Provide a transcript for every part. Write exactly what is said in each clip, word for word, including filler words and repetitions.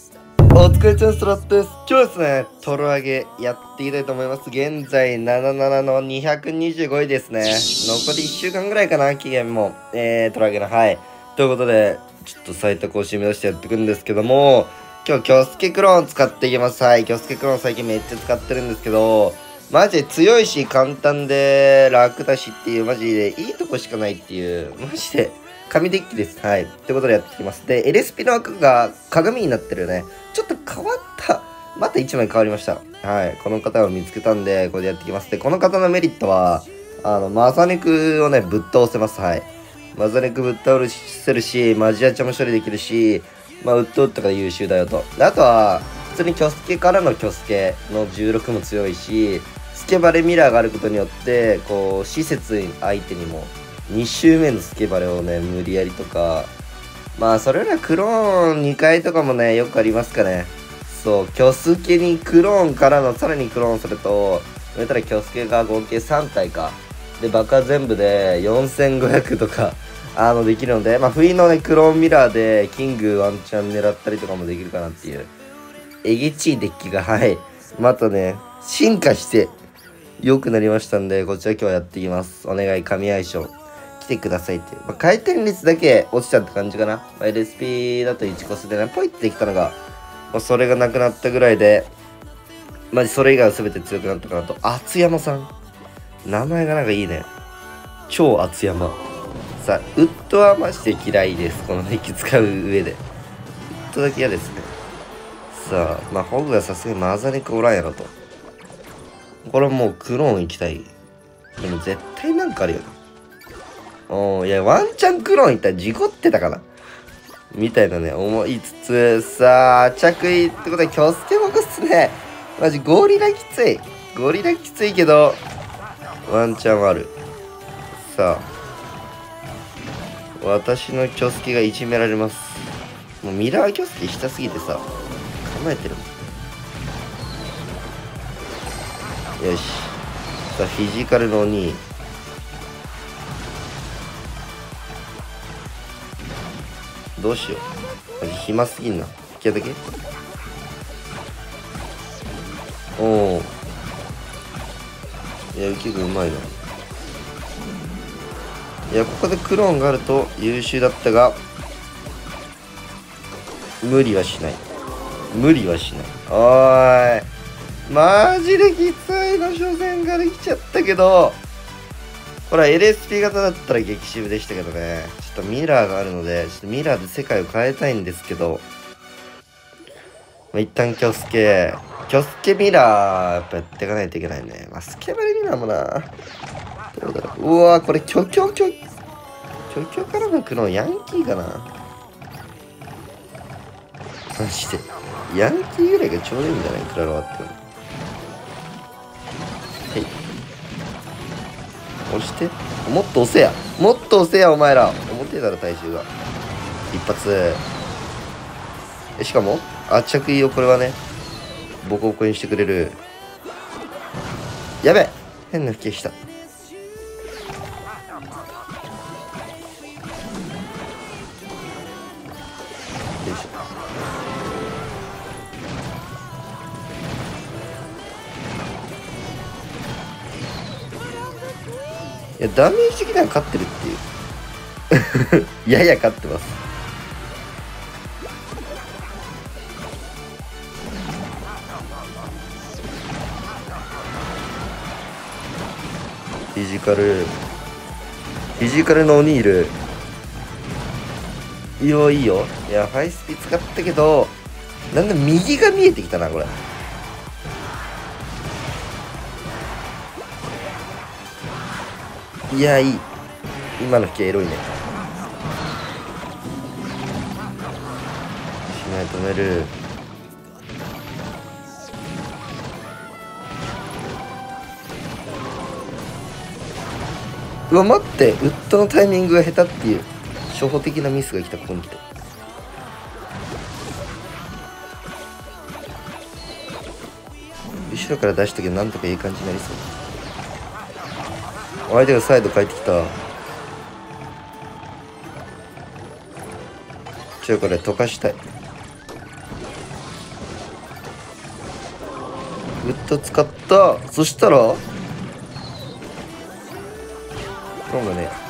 お疲れちゃんストラットです。今日はですね、トロ上げやっていきたいと思います。現在ななじゅうななのにひゃくにじゅうごいですね。残りいっしゅうかんぐらいかな、期限も。えー、トロ上げの、はい。ということで、ちょっと最多更新目指してやっていくんですけども、今日、キョスケクローン使っていきます。はい。キョスケクローン最近めっちゃ使ってるんですけど、マジで強いし、簡単で楽だしっていう、マジでいいとこしかないっていう、マジで、神デッキです。はい。ということでやっていきます。で、エルエスピ の枠が鏡になってるね。ちょっと変わった。またいちまい変わりました。はい。この方を見つけたんで、これでやっていきます。で、この方のメリットは、あの、マザネクをね、ぶっ倒せます。はい。マザネクぶっ倒せるし、マジアチャも処理できるし、まあ、ウッドウッドが優秀だよと。で、あとは、普通にキョスケからのキョスケのじゅうろくも強いし、スケバレミラーがあることによって、こう、施設相手にも、に周目のスケバレをね、無理やりとか、まあ、それよりはクローンにかいとかもね、よくありますかね。そう、キョスケにクローンからのさらにクローンすると、言ったらキョスケが合計さんたいか。で、爆破全部でよんせんごひゃくとか、あの、できるので、まあ、不意のね、クローンミラーで、キングワンチャン狙ったりとかもできるかなっていう、えげちいデッキが、はい、またね、進化して、良くなりましたんで、こちら今日はやっていきます。お願い、神相性。来てくださいっていう。まあ、回転率だけ落ちちゃった感じかな。まあ、エルエスピー だといちコスでね、ポイってできたのが、まあ、それがなくなったぐらいで、マジそれ以外は全て強くなったかなと。厚山さん。名前がなんかいいね。超厚山。さあ、ウッドはマジで嫌いです。このデッキ使う上で。ウッドだけ嫌ですね。さあ、まあ、ホグがさすがにマザネクおらんやろと。これはもうクローン行きたい。でも絶対なんかあるよな。おー、いや、ワンチャンクローン行ったら事故ってたかなみたいなね、思いつつ、さあ、着衣ってことで、キョスケボクっすね。マジ、ゴリラきつい。ゴリラきついけど、ワンチャンある。さあ、私のキョスケがいじめられます。もうミラーキョスケ下すぎてさ、構えてるもん。よし。さあ、フィジカルのに。どうしよう。マジ暇すぎんな。引き当てけおお。いや、浮きがうまいな。いや、ここでクローンがあると優秀だったが、無理はしない。無理はしない。おーい。マジできついの初戦ができちゃったけど、ほら エルエスピー 型だったら激渋でしたけどね。ちょっとミラーがあるので、ちょっとミラーで世界を変えたいんですけど、まあ、一旦キョスケ、キョスケミラー、やっぱやっていかないといけないね。まあ、スケバレミラーもな。どうだろう。うわー、これ、キョキョキョ、キョキョからのクローンヤンキーかな。マジで。ヤンキーぐらいがちょうどいいんじゃないクラロワって。はい。押して。もっと押せや。もっと押せや、お前ら。思ってたら体重が。一発。え、しかも、圧着衣をこれはね、ボコボコにしてくれる。やべえ変な吹きした。よいしょ。いや、ダメージ的には勝ってるっていう。やや勝ってます。フィジカル。フィジカルのオニール。いいよ、いいよ。いや、ハイスピ使ったけど、なんだ右が見えてきたな、これ。いや、いい。今の引きエロいね。しない止める。うわ、待って。ウッドのタイミングが下手っていう、初歩的なミスが来た、ここに来て。後ろから出したけど、なんとかいい感じになりそう。相手がサイド帰ってきた。ちょ、これ溶かしたい。 ウッド使った。そしたらなんだね。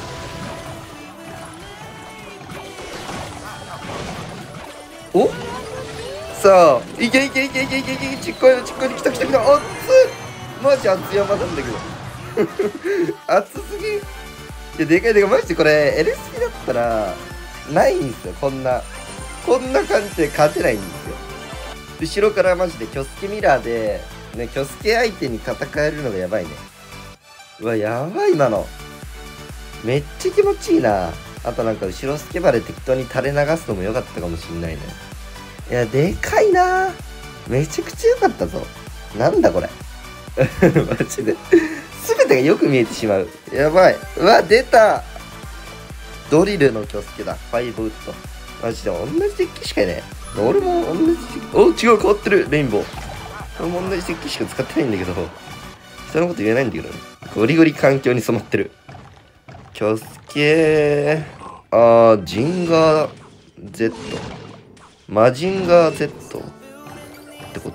おさあ、いけいけいけいけいけいけ、ちっこいのちっこいの来た来た来た。熱っ、マジ熱い山なんだけど。熱すぎ。いや、でかいでかい。マジでこれ エルエスピー だったらないんですよ。こんなこんな感じで勝てないんですよ。後ろからマジでキョスケミラーでね、キョスケ相手に戦えるのがやばいね。うわ、やばい今の。めっちゃ気持ちいいな。あとなんか後ろスケバレ適当に垂れ流すのも良かったかもしんないね。いや、でかいな。めちゃくちゃ良かったぞ。なんだこれ。マジで。すべてがよく見えてしまう。やばい。うわ、出た。ドリルのキョスケだ。ファイブウッド。マジで同じデッキしかいない。俺も同じ。お、違う、変わってる。レインボー。俺も同じデッキしか使ってないんだけど、人のこと言えないんだけどね。ゴリゴリ環境に染まってる。キョスケー。あー、ジンガー Z。マジンガー Z ってこと？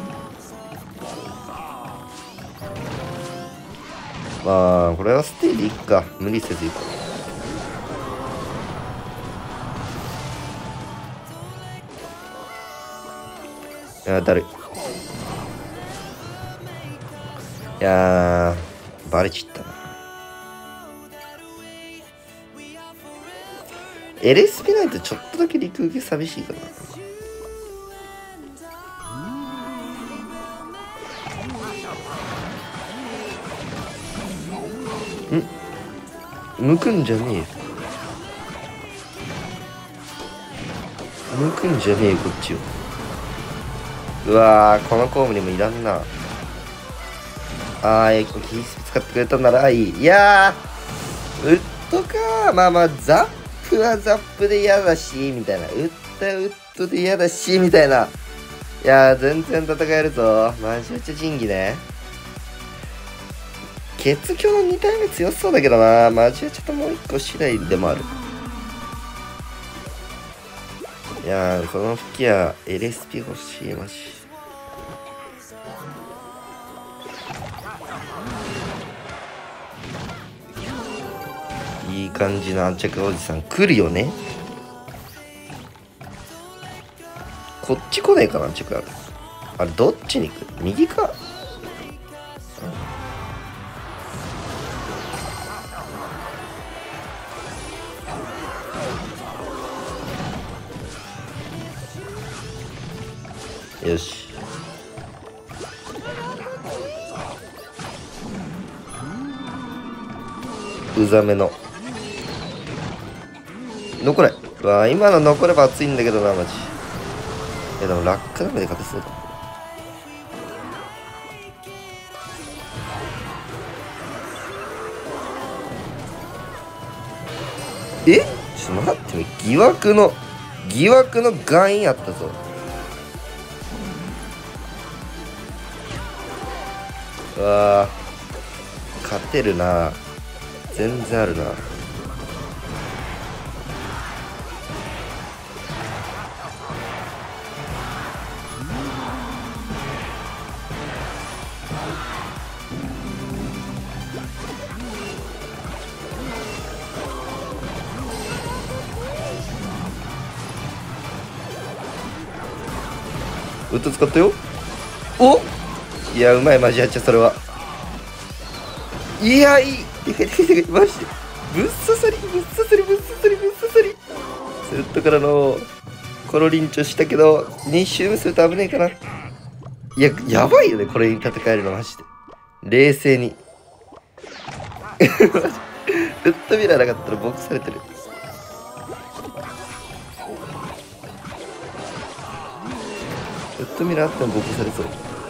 まあ、これはステージいっか。無理せずいこう。いや、だるい。いやー、バレちったな。エルエスピー ないとちょっとだけ陸受け寂しいかな。ん向くんじゃねえよ。向くんじゃねえよ、こっちを。うわー、このコウモリもいらんな。あー、え、キース使ってくれたならいい。いやー、ウッドかー。まあまあ、ザップはザップで嫌だし、みたいな。ウッドはウッドで嫌だし、みたいな。いやー、全然戦えるぞ。マジめちゃ仁義ね。血狂のに体目強そうだけどな。マジはちょっともう一個次第でもある。いやー、この吹きは エルエスピー 欲しい、マジ。いい感じの安着おじさん来るよね。こっち来ねえかな、安着ある。あれ、どっちに行く？右か。よし。うざめの残れ。うわー、今の残れば熱いんだけどな、マジ。いやでも落下ダメで勝てそうだ。え、ちょっと待って、疑惑の疑惑の眼印やったぞ。うわー、勝てるな。全然あるな。ウッド使ったよ。お、いや、うまい、マジやっちゃ、それは。いや、いい。でかいでかいでかい、マジで。ぶっ刺さり、ぶっ刺さり、ぶっ刺さり、ぶっ刺さり。スウッドからのコロリンチョしたけど、に周目すると危ねえかな。いや、やばいよね、これに戦えるの、マジで。冷静に。ウッドミラーなかったらボックされてる。ウッドミラーあってもボックされそう。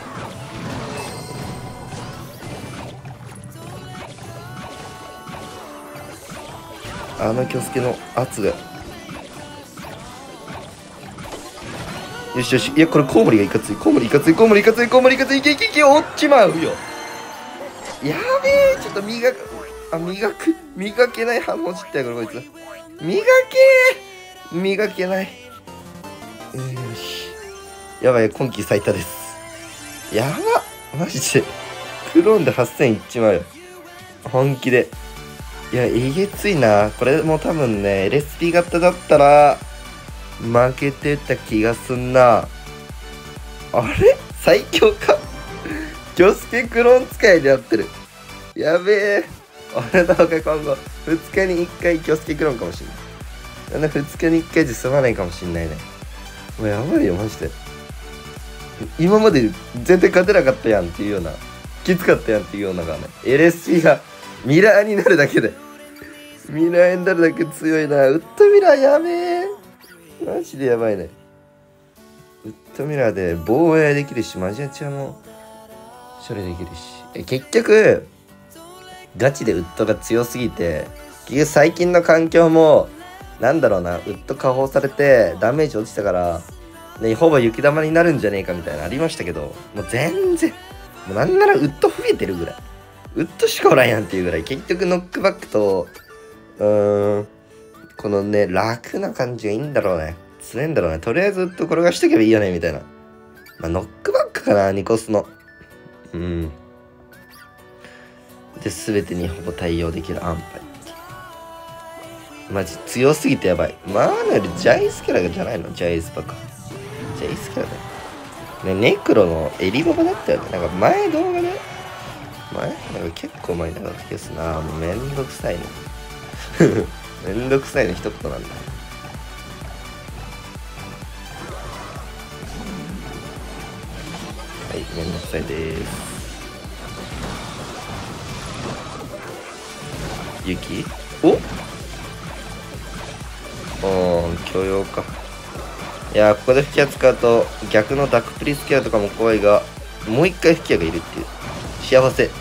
あのキョスケの圧が。よしよし。いや、これコウモリがいかつい。コウモリいかつい。コウモリいかつい。コウモリいかつい。いけいけいけ。落ちまうよ。やべえ。ちょっと磨く。あ、磨く。磨けない反応してたよ、これこいつ。磨けー。磨けない。よし。やばい、今季最多です。 やばマジで。クローンではっせんいっちまうよ。本気で。いや、えげついな。これも多分ね、エルエスピー 型だったら、負けてた気がすんな。あれ最強かキョスケクローン使いでやってる。やべえ。俺の方が今後、ふつかにいっかいキョスケクローンかもしんない。なんでふつかにいっかいじゃ済まないかもしんないね。もうやばいよ、マジで。今まで全然勝てなかったやんっていうような、きつかったやんっていうようながね、エルエスピー がミラーになるだけで、ミラーになるだけ強いな。ウッドミラーやべえ。マジでやばいね。ウッドミラーで防衛できるし、マジアチャも処理できるし。え結局、ガチでウッドが強すぎて、結局最近の環境も、なんだろうな、ウッド加工されてダメージ落ちたから、ね、ほぼ雪玉になるんじゃねえかみたいなのありましたけど、もう全然、もうなんならウッド増えてるぐらい。ウッドしかおらんやんっていうぐらい、結局ノックバックと、うーん、このね、楽な感じがいいんだろうね。強いんだろうね。とりあえずウッド転がしとけばいいよね、みたいな。まあ、ノックバックかな、ニコスの。うん。で、すべてにほぼ対応できる安牌っていう。マジ強すぎてやばい。マーナルジャイスキャラじゃないのジャイスパか。ジャイスキャラだよ。ね、ネクロのエリババだったよね。なんか前動画で、前なんか結構前だった気がするな。もうめんどくさいね。めんどくさいの一言なんだ。はい、めんどくさいです。雪おおー、許容か。いやー、ここで吹き矢使うと逆のダックプリスキャラとかも怖いが、もう一回吹き矢がいるっていう幸せ。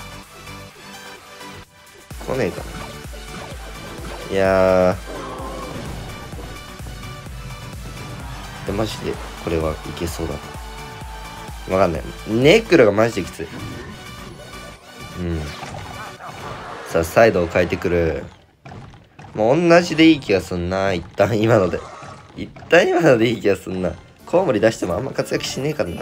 来ねえかな。いやー、マジでこれはいけそうだな。わかんない。ネクロがマジできつい。うん。さあ、サイドを変えてくる。もう同じでいい気がすんな。一旦今ので。一旦今のでいい気がすんな。コウモリ出してもあんま活躍しねえからな。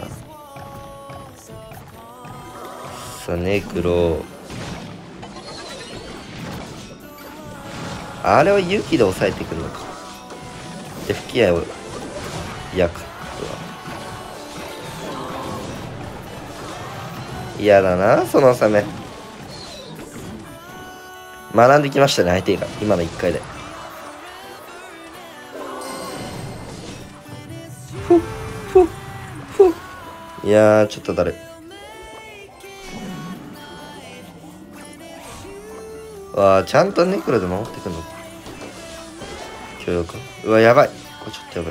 さあ、ネクロ。あれは勇気で抑えてくるのか。で、吹き矢を焼くとは。嫌だな、そのサメ。学んできましたね、相手が。今のいっかいで。ふっふっふっ。いやー、ちょっとだるい。わあ、ちゃんとネクロで守ってくんのか。許容か。うわ、やばい。これちょっとやばい。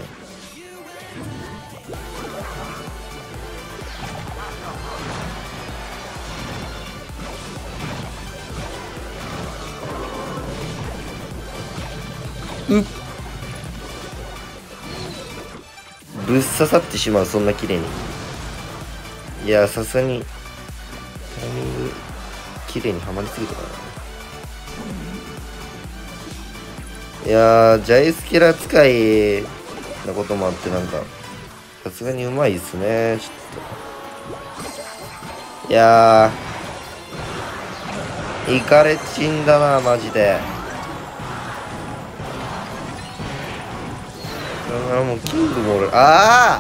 うっ。ぶっ刺さってしまう、そんな綺麗に。いや、さすがに、タイミング、綺麗にはまりすぎたかな。いやー、ジャイスキャラ使いなこともあって、なんか、さすがにうまいっすね、ちょっと。いやー、イカレチンだな、マジで。あもうキングもおる。あ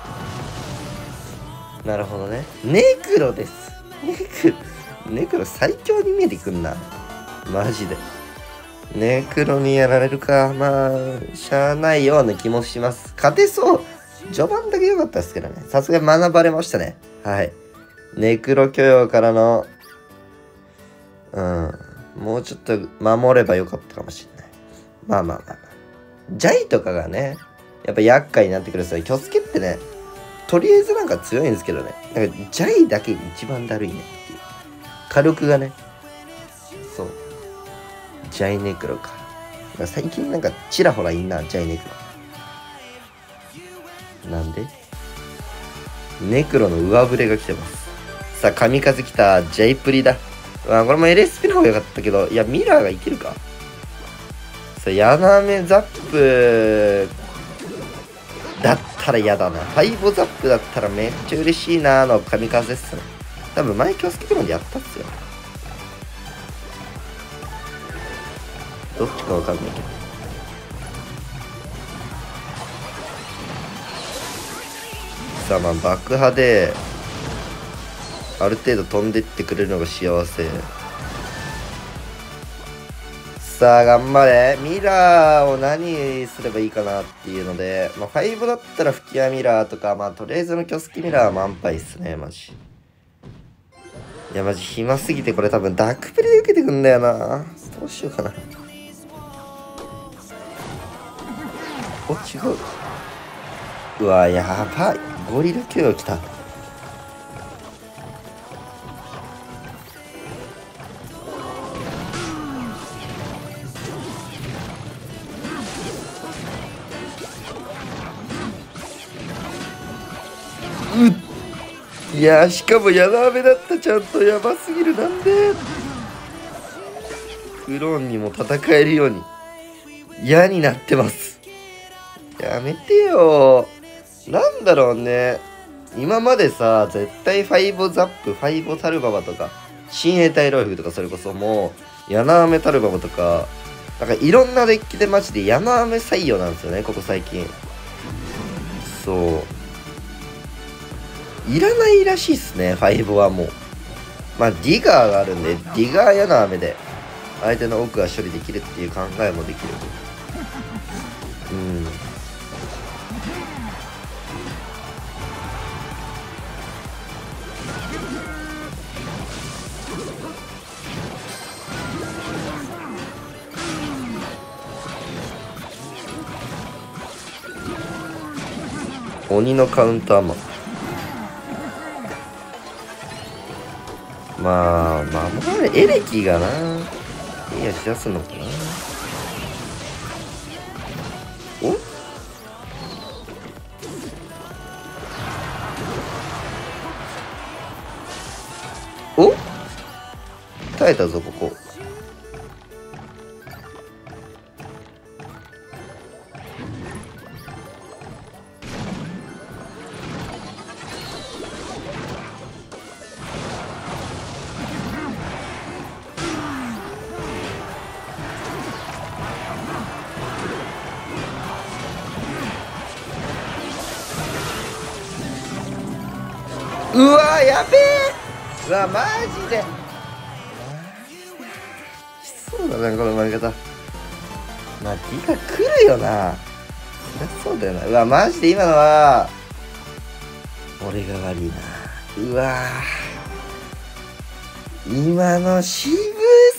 あなるほどね。ネクロです。ネクロ、ネクロ最強に見えてくんな。マジで。ネクロにやられるか。まあ、しゃあないような気もします。勝てそう。序盤だけ良かったですけどね。さすがに学ばれましたね。はい。ネクロ許容からの、うん。もうちょっと守ればよかったかもしれない。まあまあまあまあ。ジャイとかがね、やっぱ厄介になってくるんですよ。キョスケってね、とりあえずなんか強いんですけどね。なんかジャイだけ一番だるいねっていう。火力がね。そう。ジャイネクロか。か最近なんかちらほらいんな、ジャイネクロ。なんでネクロの上振れが来てます。さあ、神風来た。ジャイプリだ。まあ、これも エルエスピー の方が良かったけど、いや、ミラーがいけるか。さあ、ヤナメザップだったったら嫌だな。ファイボザップだったらめっちゃ嬉しいなーの神風っすね。多分前京介プロでやったっすよ。どっちかわかんないけど。さあまあ爆破である程度飛んでってくれるのが幸せ。さあ頑張れ。ミラーを何すればいいかなっていうので、まあファイブだったら吹き矢ミラーとか、まあとりあえずのキョスキミラーは満杯っすね、マジ。いやマジ暇すぎてこれ多分ダークプレイ受けてくんだよな。どうしようかな。お、違う。うわ、やばい。ゴリラ級が来た。うっ、いやしかもヤナメだった。ちゃんとやばすぎる。なんでクローンにも戦えるように嫌になってます。やめてよ。なんだろうね。今までさ、絶対ファイボザップ、ファイボタルババとか、親衛隊ロイフとか、それこそもう、ヤナアメタルババとか、なんかいろんなデッキでマジでヤナアメ採用なんですよね、ここ最近。そう。いらないらしいっすね、ファイボはもう。まあ、ディガーがあるんで、ディガーヤナアメで、相手の奥が処理できるっていう考えもできる。うん。鬼のカウンターマン。まあ、守れ、エレキがな。いや、しやすんのかな。おお耐えたぞ、ここ。うわやべえ。うわマジできそうだなこの負け方。まあディガ来るよな。そりゃそうだよな。うわマジで今のは俺が悪いな。うわ今の渋す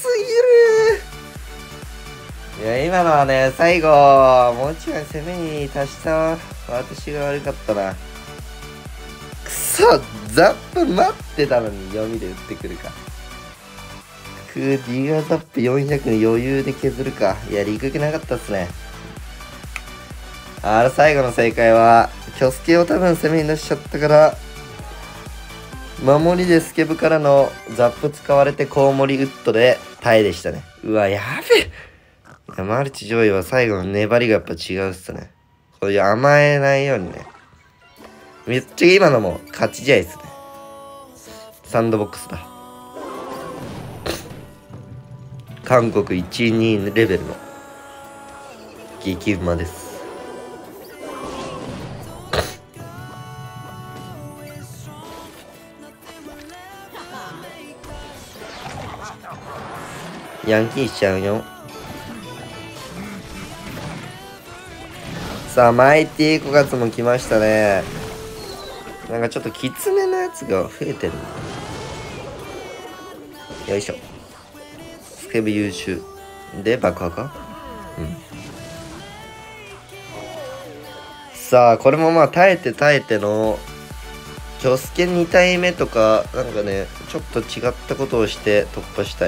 ぎる。いや今のはね最後もうちょい攻めに達した私が悪かったな。くそザップ待ってたのに読みで打ってくるか。くーディガーザップよんひゃくに余裕で削るか。いやリク気なかったっすね。あれ最後の正解はキョスケを多分攻めに出しちゃったから守りでスケブからのザップ使われてコウモリウッドで耐えでしたね。うわやべえ。いやマルチ上位は最後の粘りがやっぱ違うっすね。こういう甘えないようにね。めっちゃ今のも勝ち試合っすね。サンドボックスだ。韓国いち、にレベルの激うまです。ヤンキーしちゃうよ。さあマイティーごがつも来ましたね。なんかちょっときつめのやつが増えてる。よいしょ。スケブ優秀で爆破か。うんさあこれもまあ耐えて耐えてのキョスケに体目とかなんかねちょっと違ったことをして突破したい。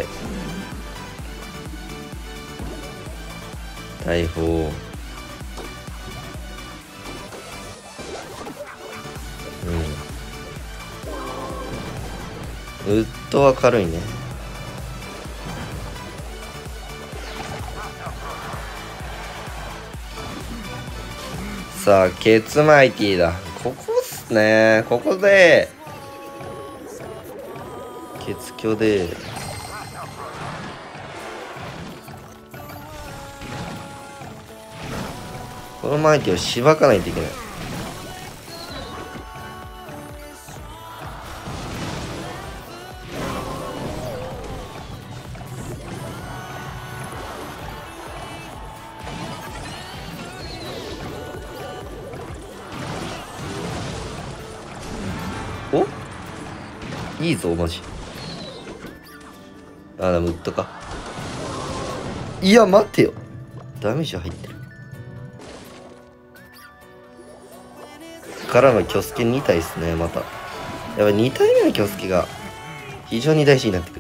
大砲うんウッドは軽いね。 さあ、ケツマイティだ。ここっすね。ここで、ケツキョで、このマイティをしばかないといけない。おいいぞマジ。あ、でもウッドか。いや待ってよ、ダメージ入ってるからのキョスケに体ですね。またやっぱに体目のキョスケが非常に大事になってくる。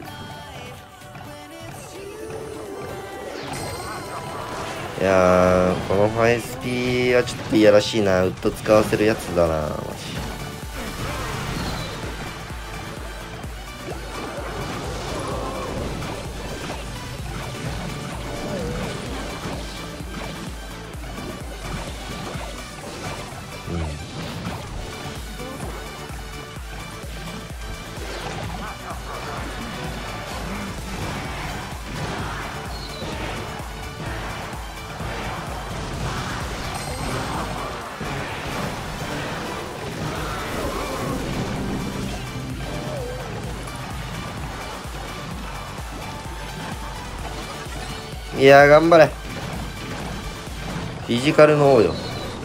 いやー、このファイスピーはちょっといやらしいな。ウッド使わせるやつだなマジ。いやー頑張れ。フィジカルの王よ。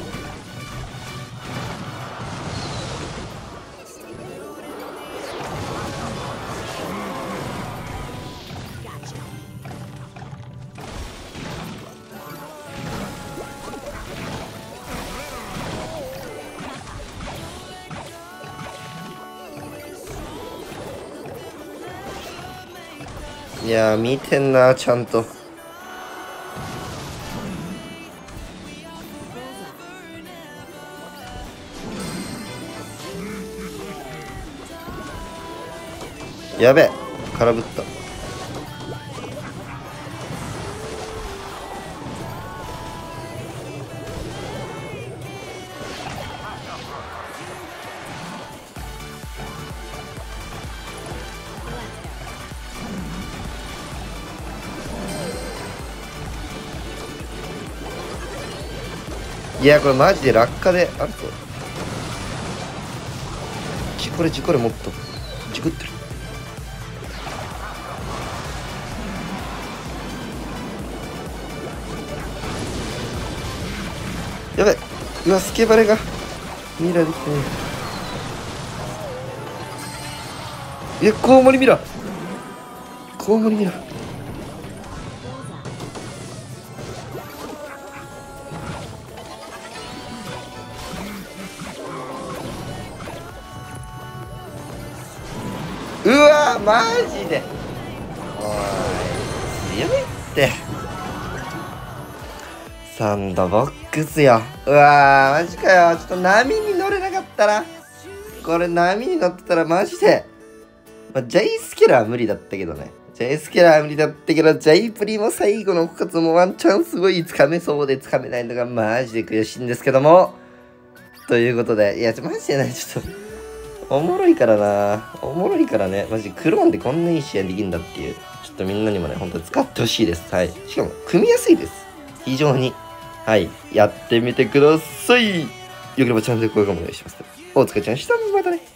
いやー見てんなちゃんと。やべえ、空振った。いやこれマジで落下であるぞ。事故れ事故れ、もっと事故ってる。やべえ、うわスケバレがミラーできてねえ。いやコウモリミラー、コウモリミラー。うわマジでおい強いってサンドボックスよ。うわーマジかよ。ちょっと波に乗れなかったな。これ波に乗ってたらマジで、まあ、ジャイスケラーは無理だったけどね。ジャイスケラーは無理だったけど、ジャイプリも最後の復活もワンチャンすごいつかめそうでつかめないのがマジで悔しいんですけども。ということで、いや、マジでね、ちょっとおもろいからな。おもろいからね。マジクローンでこんないい試合できるんだっていう。ちょっとみんなにもね、ほんと使ってほしいです。はい。しかも、組みやすいです。非常に。はい。やってみてください。よければチャンネル登録お願いします。お疲れちゃんした。またね。